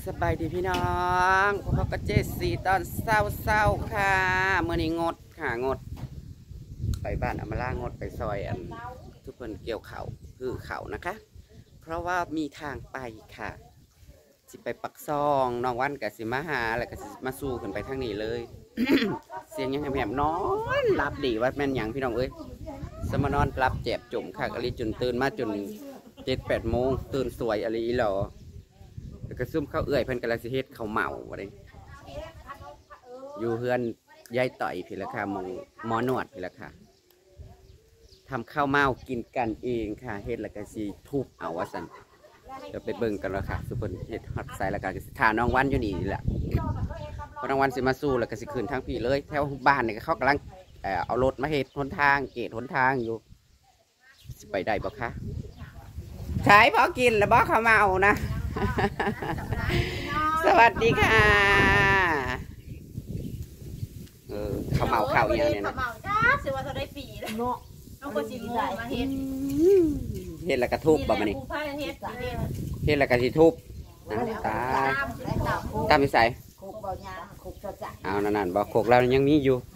สบายดีพี่น้องพบกับเจสีตอนเศร้าค่ะเมื่อนี้งดค่ะงดไปบ้านอำมาลางดไปซอยอันทุกคนเกี่ยวเขาคือเขานะคะ เพราะว่ามีทางไปค่ะสิไปปักซองน้องวันกับสิมาหาแล้วก็สิมาสู้ขึ้นไปทางนี้เลย เสียงยังแหบๆนอนรับดีว่าแม่นยังพี่น้องเอ้ยสมานอนรับเจ็บจุ่มค่ะอลีจนตื่นมาจน7-8 โมงตื่นสวยอลีหรอแล้วก็ซุ่มข้าวเอื้อยเพิ่นกำลังสิเฮ็ดข้าวเหมาอะไรอยู่เฮือนยายต่อยพี่ละค่ะหมอนวดพี่ละค่ะทำข้าวเมากินกันเองค่ะเฮ็ดแล้วก็สิทุบเอาว่าซั่นจะไปเบิ่งกันแล้วค่ะสุพรรณเฮ็ดฮอดใส่แล้วก็สิท่าน้องวันอยู่นี่แหละเพราะน้องวันสิมาสู้แล้วก็สิขึ้นทางพี่เลยแถวบ้านนี่ก็เขากำลังเอารถมาเฮ็ดหนทางเกตหนทางอยู่สิไปได้บ่คะใช้พอกินแล้วบ่ข้าวเมานะสวัสดีค่ะข้าวเมาข้าวอย่างนี้นะข้าวเมาจ้าเสียว่าจะได้ปีเลยเนาะต้องกดสิงโมมาเฮ็ดแล้วก็ทุบบ่มานี่เฮ็ดแล้วก็สิทุบตาตามนิสัยเอานั่นบ่โขกเรายังมีอยู่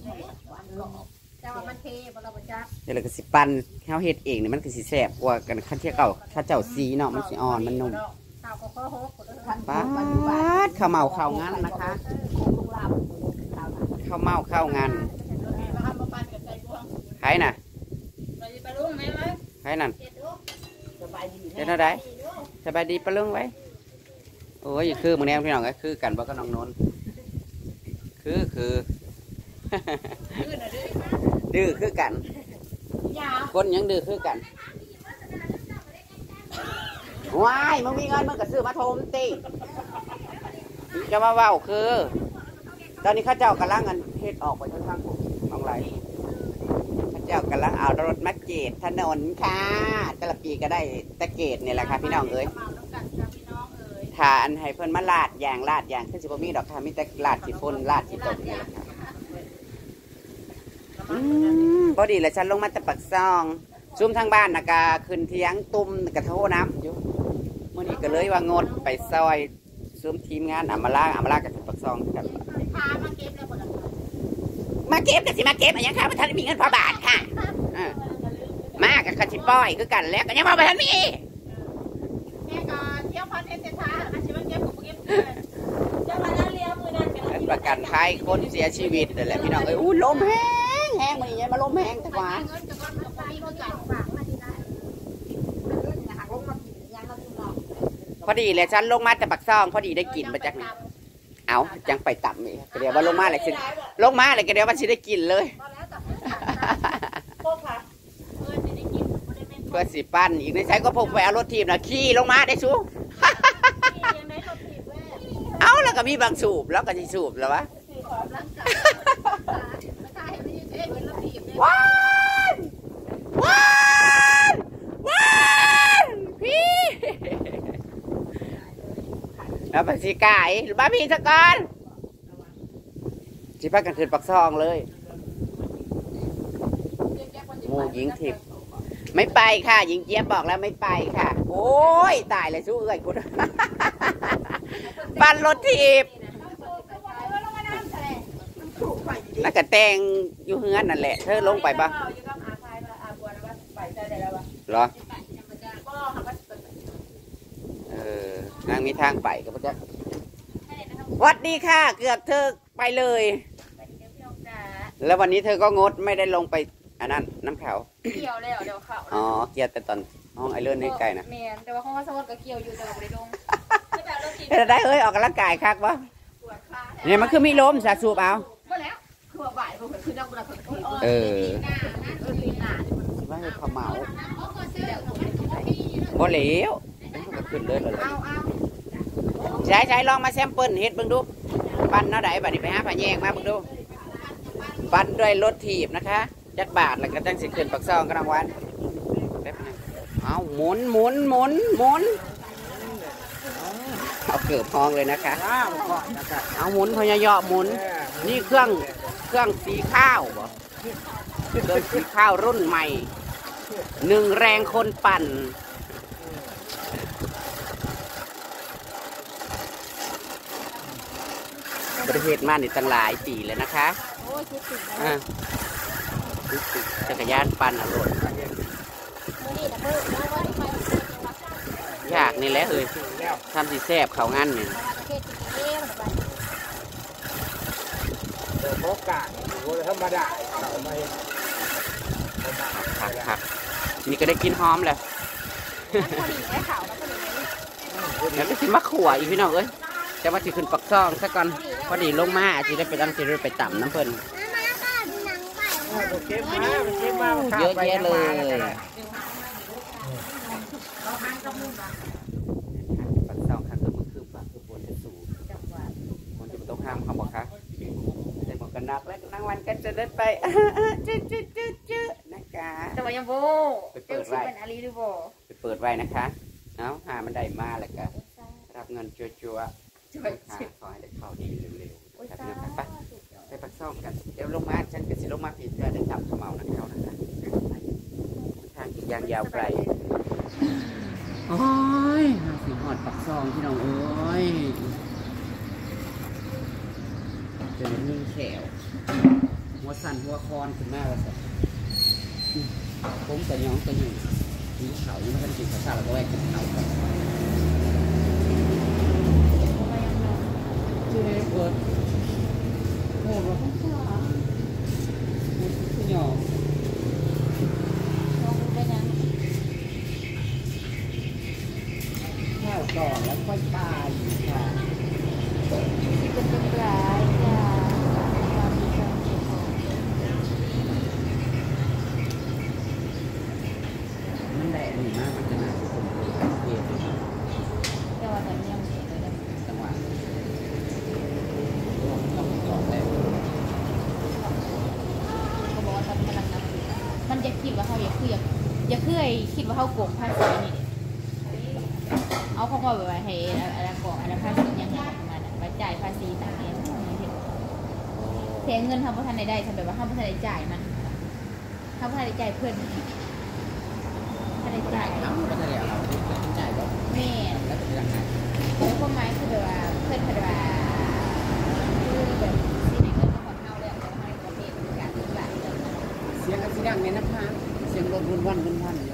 เฮ็ดแล้วก็สิปั่นข้าวเฮ็ดเองนี่มันก็สิแซ่บกว่ากันขั้นเที่ยวเก่าข้าวเจ้าซีเนาะมันสิอ่อนมันนุ่มป้าข้าวเมาข้าวงานนะคะข้าวเมาข้าวงานใครน่ะใครนั่นเฮ็ดอะไรสบายดีปะลุงไว้โอ้ยคือมึงแนวพี่น้องก็คือกันบ่ก็น้องนนท์คือดื้อคือกันคนยังดื้อคือกันว้ายมึงมีเงินมึงก็ซื้อมาโทมตีจะมาเว้าคือตอนนี้ข้าเจ้ากำลังเงินเฮ็ดออกไปทางผมมองไรข้าเจ้ากำลังเอารถมาเกตถนนค่ะแต่ละปีก็ได้ตะเกตนี่แหละค่ะพี่น้องเอ้ยถ้าอันให้เพิ่นมาลาดอย่างขึ้นสิบ่มีดอกค่ะมีแต่ลาดสิพ่นลาดสิตกนี่แหละค่ะพอดีแล้วฉันลงมาแต่ปักซองซุ่มทางบ้านนะกะขึ้นเทียงตุ้มกระโถน้ำอยู่เมื่อนี้ก็เลยว่างดไปซอยซุ่มทีมงานอำมาลากับปักซองกันมาเก็บกันสิมาเก็บอะไรยังค่ะว่าท่านมีเงินพอบาทค่ะมากับคันชิป้อยคือกันแล้วก็ยังมาไปท่านมีแม่ก่อนเที่ยวคอนเทนต์เซ็นทรัลอาชีพเก็บของเก็บเจ้าพนักเลี้ยงมือนั่นกันประกันภัยคนเสียชีวิตนั่นแหละพี่น้องเอ้ยอู้ลมแห้งมันยังมาลมแห้งแต่ว่าพอดีเลยฉันลงมาแต่ปักซองพอดีได้กินมาจากไหนเอาจังไปต่ำนี่เดี๋ยวว่าลงมาเลยสิลงมาเลยก็เดี๋ยวว่าสิได้กินเลยเพื่อสิปั้นอีกในใช้ก็พกไปเอารถทีมนะขี่ลงมาได้ชูเอาแล้วก็มีบางสูบแล้วก็จะสูบแล้ววะว้านพี่แล้วมันสีไก่บ้าพี่สกอนจีพักกันคืนปักซองเลยหมูหญิงทิพย์ไม่ไปค่ะหญิงเจี๊ยบบอกแล้วไม่ไปค่ะโอ้ยตายเลยสู้เอ้ยคุณปั่นรถทิพย์แล้วก็แต่งอยู่เฮือนนั่นแหละเธอลงไปปะเหรอนางมีทางไปก็จะวัดดีค่ะเกือบเธอไปเลยแล้ววันนี้เธอก็งดไม่ได้ลงไปอันนั้นน้ำเขาเกี่ยวแล้วเดี๋ยวเขาอ๋อเกี่ยวแต่ตอนห้องไอเลื่อนนี่ไกลนะเมียนแต่ว่าห้องสมุดก็เกี่ยวอยู่แต่เราไม่ได้ลงแต่ได้เอ้ยออกกำลังกายคักวะเนี่ยมันคือมีลมสาสูบเอาว่าให้เขาเมาบ่เหลวก็ขึ้นเลยใช้ลองมาแซมเปิลเฮ็ดเบิ่งดูปั้นเท่าไหร่บัดนี้ไปหาผ้าแยงมาเบิ่งดูปั้นด้วยรถถีบนะคะจักบาทแล้วก็จังสิขึ้นปักซองกระดังวันเอาหมุนเอาเกือบพองเลยนะคะเอาหมุนพยายามหมุนนี่เครื่องสีข้าวบ่เครื่องสีข้าวรุ่นใหม่1 แรงคนปั่นประเทศมานี่ตั้งหลายปีแล้วนะคะโอ้ยคิดถึงนะอ่าจักรยานปั่นอรรถมื้อนี้นะเพิ่นว่าว่าได้ไปประเทศจังหวัดยากนี่แหละเอ้ยทำสิแซ่บเขางั้นนี่ประเทศที่เองแบบว่าเดินโอกาสโอ้ยธรรมดาเขาไม่คักนี่ก็ได้กินหอมแล้วน้ำพอดีได้ข่าวนะพอดีเลยแล้วก็สิมาขั่วอีกพี่น้องเอ้ยแต่ว่าสิขึ้นปักซองซะก่อนพอดีลงมาอาจจะได้ไปตั้งสิได้ไปต่ำน้ำเพิ่นเก็บมาเก็บมาเยอะแยะเลยปักซองค่ะคือมันคือปากคือบนจะสูงคนจะมาต้องห้ามเขาบอกคะใส่หมวกกันน็อกแล้วนางวันก็จะเดินไปจืดนะคะแต่ว่ายังโบเป็นอาลีดูโบไปเปิดไว้นะคะเอาหามันได้มาแล้วก็รับเงินจัวๆขอให้ได้เข้าดีเร็วๆนะครับไปปักซองกันเดี๋ยวลงมาฉันก็สิลงมาผิดเพื่อได้จับขมเหลานักเข้านะคะทางอีกอย่างยาวไกลโอ้ยสิหอดปักซองพี่น้องเอ้ยเจอนึ่งแขวหัวสั่นหัวคอนขึ้นมาแล้วสิผมแต่ย้องแต่อยู่มีเขายังไม่ทันกินข้าวสารแล้วก็แวกกินเขาครับชื่ออะไรเปิดโอ้โหเราต้องสาคุณหยองลองดูได้ยังข้าวก่อนแล้วค่อยปลาอยู่ค่ะที่เป็นร้ายอย่าความมีความเจ็บปวดมันแดดหนีมากมันจะหนาผมเลยเพียรแต่ว่าแต่ยังเจ็บเลยนะจังหวะต้องก่อนแล้วเขาบอกว่าตอนนี้กำลังนับอยู่มันจะคิดว่าเขาอย่าเคยคิดว่าเขาโกงภาษีนี่เอาเขาก็แบบว่าให้อะไรก่อนอะไรภาษียังไงประมาณนั้นไปจ่ายภาษีต่างเนี่ยเสียเงินทำประกันได้ทำแบบว่าทำประกันได้จ่ายมันทำประกันได้จ่ายเพื่อนประกันได้จ่ายเอาก็จะเรียกเราเป็นจ่ายแบบแม่แล้วจะยังไงแล้วก็ไม้คือแบบว่าเพื่อนแบบว่าคือแบบที่ไหนเงินก็ขอเท่าเลยแต่ว่าในประเทศเป็นการทุกอย่างเลยเสียงกันสีดังในน้ำพานเสียงรถวุ่นวันเยอะ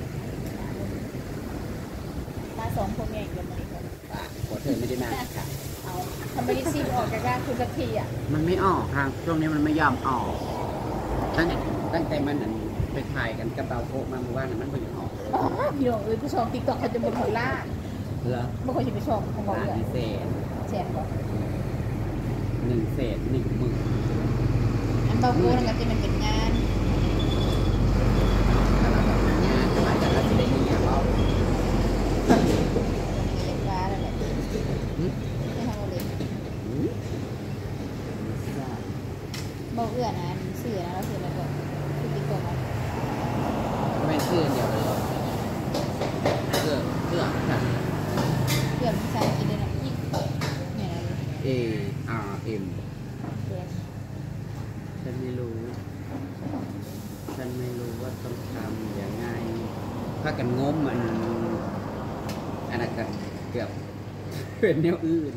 มาสองคนเองเดี๋ยวมาดีกว่าป่ะขอเธอไม่ได้มาค่ะเอาทำไมซีออกจากบ้านคือสักทีอ่ะมันไม่ออกทางช่วงนี้มันไม่ยอมออกตั้งแต่มันไปถ่ายกันกระเป๋าโคมาเมื่อวานมันไม่ยอมออกเลยอ๋อพี่น้องผู้ชมติ๊กต็อกเขาจะบนหัวล่าเหรอบางคนจะไปชมของเขาล้านเลยพิเศษแชร์ก่อน 1 เศษ 1 หมื่นอันเบาโก้แล้วก็จะเป็นงานถ้าเราแบบงานหมายถึงเราจะได้มีอย่างเราเรียนว่าอะไรแบบไม่ทำอะไรเบาเอื้อนะเสือนะเราเสือแล้วก็คือติ๊กต็อกไม่เชื่อเดียวเลยเชื่อค่ะเพื่อนผู้ชายกินได้นะยิ่งเนี่ยนะ ARM เพื่อนฉันไม่รู้ว่าต้องทำยังไงถ้ากันงมมันอันนั้นก็เกือบเป็นแนวอื่น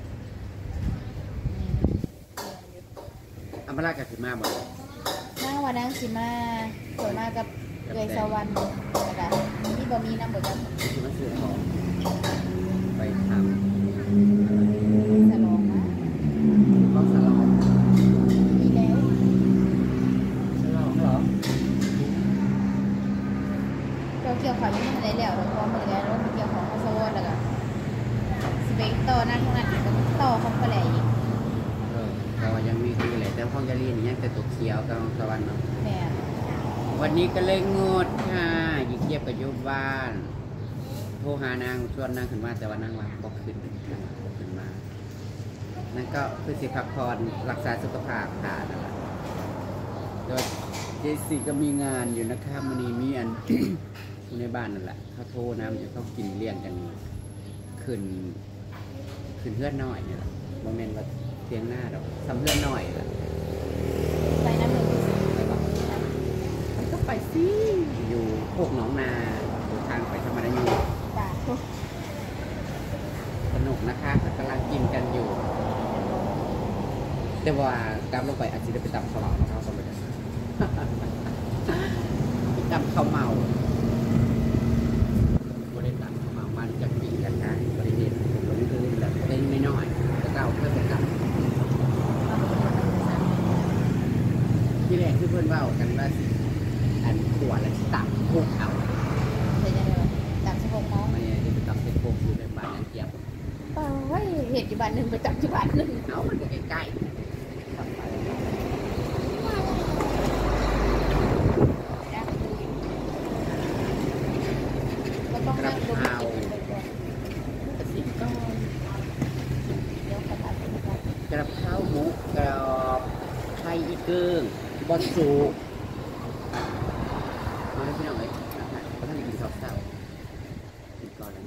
อัมพารากับขึ้นมาบ่นั่งวันนั่งสิมาสวยมากกับเกยสวรรค์นะคะนี่บะมีน้ำเบิดกันคือมาซื้อของไปทสลองนะำต้องสลองมีแล้วสลองเหรอเราเกี่ยวขาวยังไม่ทันได้แล้วเราพร้อมหมดแล้วเราเกี่ยวของข้าวโซ่แล้วก็สเปกต่อนั่นทุกนั้นก็ต่อเข้าไปเลยอีกแต่ว่ายังมีคือแหละแต่ห้องยาลีนี่ยังแต่ตัวเขียวกับห้องสวรรค์เนาะแม่วันนี้ก็เลยงดค่ะยิ่งเทียบกับยุบบ้าน โทรหานางชวนนางขึ้นมาแต่ว่านางว่าบอกขึ้นมานั่นก็คือสิพักผ่อนรักษาสุขภาพค่ะนั่นแหละโดยเจสิก็มีงานอยู่นะคะมันนี้มีอัน อยู่ในบ้านนั่นแหละเขาโทรนะมันจะเขากินเลี้ยงกันขึ้นเพื่อนน้อยเนี่ยแหละโมเมนต์ว่าเทียงหน้าดอกสำเพื่อนน้อยแหละไปน้ำหนึ่งไปบอกมันก็ไปสิอยู่พวกหนองนาอยู่ทางไปธรรมดาอยู่จ้าสนุกนะคะกำลังกินกันอยู่แต่ว่ากำลงไปอาจจะได้ไปตำข้าวเหมาของเขาก็ไม่ได้ตำข้าวเมาบริษัทข้าวเมามันจะปีกันนะบริเวณบริเวณแบบเล็กไม่น้อยแต่เก่าเพื่อนกันที่แรกที่เพื่อนเล่ากันว่าอันขวดและตับพวกเขาใช่ไหมจับสมองมองไม่ได้ไปตับเป็นพวกอยู่ในบ้านยังเกียบเฮ้ยเหตุอยู่บ้านหนึ่งไปจับอยู่บ้านหนึ่งเขามันก็ใกล้ก็ต้องๆกนั่ระงเพดูรากระสิบก้อนเดี๋ยวขนาดนี้ก่อนกระเพราหมูกรอบไข่อีเกิ้งบอนสูมาให้พี่น้องเลยเขาท่านกินข้าวเช้ากินก่อนแล้ว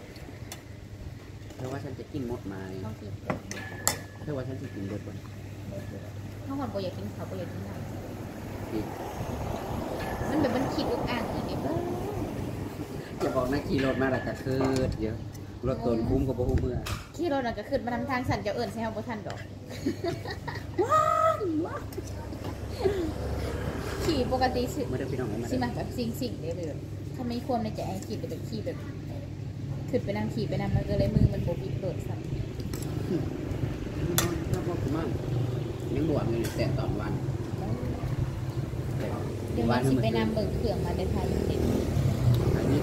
เพราะว่าฉันจะกินหมดไหมต้องกินเพราะว่าฉันจะกินเบิดวันถ้าหมดโบอยากกินเขาโบอยากกินได้กินมันแบบมันคิดอุกอ่างอย่างนี้จะบอกนะขี่รถมาแล้วก็คือเยอะรถตนคุ้มกับพวกเมื่อขี่รถน่ะก็ขึ้นมาทำทางสั่นจะเอิญใช่ไหมโบทันดอกขี่ปกติสิไม่ได้พี่น้องเลยสิมาแบบสิ่งเลยแบบถ้าไม่ควรในใจไอ้ขี่แบบขี่แบบขึ้นไปนั่งขี่ไปนั่งมันก็เลยมือมันโบบิดโดดสั่นชอบมากยังบวชเลยแต่ตอนวันเดี๋ยวมันสิไปนำเบิกเครื่องมาในไทยนิดอันนี้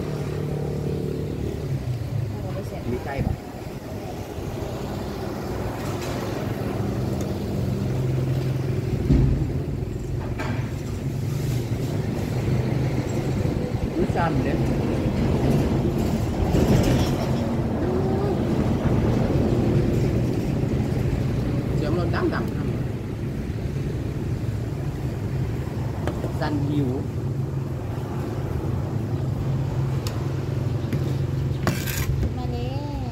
ถ้าเราไปเสร็จมีใกล้ปะรู้จันเนี่ยเสียงรถดังๆครับสันหิวมาแล้ว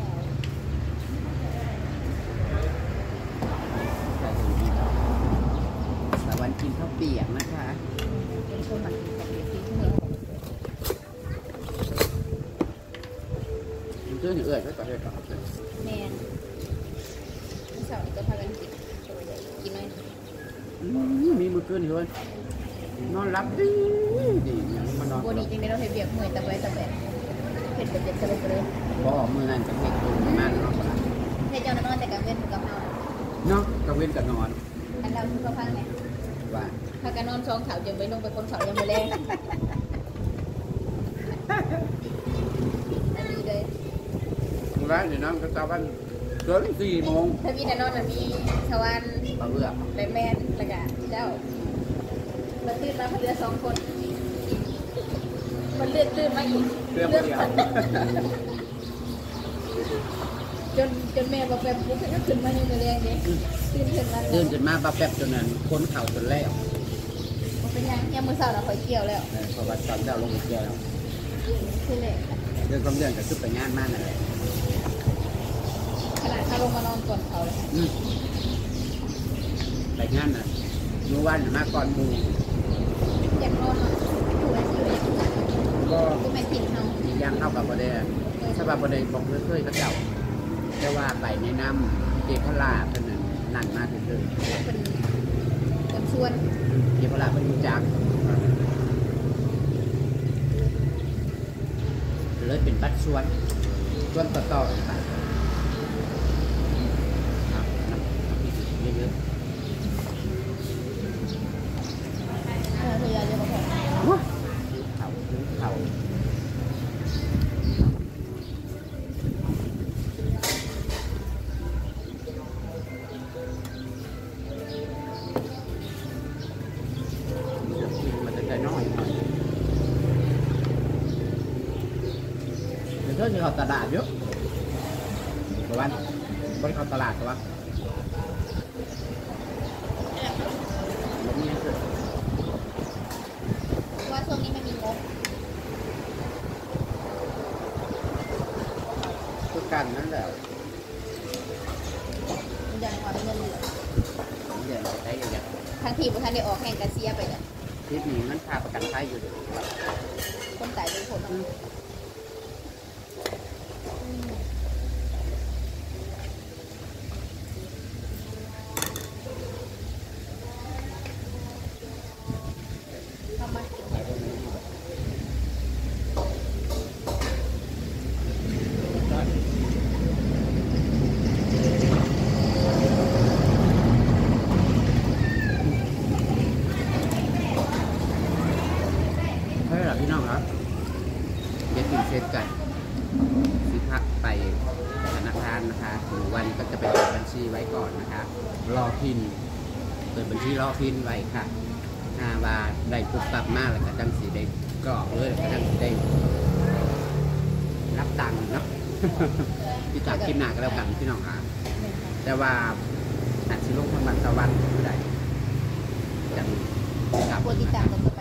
ตะวันกินข้าวเปียกนะคะเป็นคนหมักกินของเด็กที่เหนือมันเจอหนึ่งเอื้อยก็ประเทศก่อนแมนเมื่อเสาร์นี้ก็พากันกินตัวใหญ่กินน้อยหนึ่งมีมือเกินเลยนอนรับดีดีอย่างมานอนวันนี้จริงๆเราเห็นเบียกหน่วยตะไบตะแบกเห็นเป็นเด็กสลบเลยบ่มือนั่นจะเห็นตัวมากนอนให้เจ้านอนแต่กลางเว้นกับเฮาเนาะกระเว้นกับนอนอันเราคือเขาพังไงว่าพากันนอน2 เขาจนไปลงไปคนเขายังไม่แรงดีเลยร้านอยู่น้ำก็ตาวันเกิน4 โมงถ้ามีแต่นอนน่ะมีชาวานปลาเอื้อแบทแมนแล้วก็เจ้าเราตื่นมาเพื่อ2 คนมันเลือดตื่นมาอีกเรื่องเดียวจนแม่บอกแบบปุ๊บก็ขึ้นมาในมือแรงเลยตื่นขึ้นมาตื่นจนมาปลาแป๊บจนนั้นค้นเข่าจนแล้วเป็นยังมือเสาร์เราคอยเกี่ยวแล้วเพราะว่าตอนเจ้าลงไปเกี่ยวแล้วคือเลยเรื่องความเรื่องก็คือไปงานมากนั่นแหละขนาดเขาลงมานอนก่อนเขาเลยไปงานน่ะรู้วันมาก่อนหมูอยากนอนถูกแล้วที่อยู่ในก็ก็แม่ถิ่นเขาย่างเข้ากับประเดี๋ยวถ้าแบบประเดี๋ยวบอกเคยๆก็เจ้าแต่ว่าไปในน้ำเจพลาเป็นนั่นมากที่สุดเป็นคนชวนเจพลาเป็นจักเลยเป็นบัตรชวนต่อๆกันไปครับน้ำเยอะเธอยาจะมาขอๆเขามันจะใจน้อยหน่อยเดี๋ยวเธอจะเข้าตลาดเยอะประมาณบริเข้าตลาดใช่ปะแล้วมีอะไรว่าช่วงนี้ไม่มีงบทุกกันนั่นแหละยังว่าเงินเหลือผมเดี๋ยวจะใช้อย่างทั้งทีบุทันได้ออกแข่งกันเสียไปเนี่ยคลิปนี้มันพาประกันภัยอยู่เดี๋ยวคนตายเป็นคนวันก็จะไปเปิดบัญชีไว้ก่อนนะคะรอพินเปิดบัญชีรอพินไว้ค่ะว่าได้ปุ๊บปั๊บมากแล้วก็จังสีได้กรอกเลยก็จังสีได้รับตังค์เนาะ ที่จากคลิปหน้าก็แล้วกันพี่น้องค่ะแต่ว่าอาจจะลงทางบัตรตะวันก็ได้จังกับกดติดตามกัน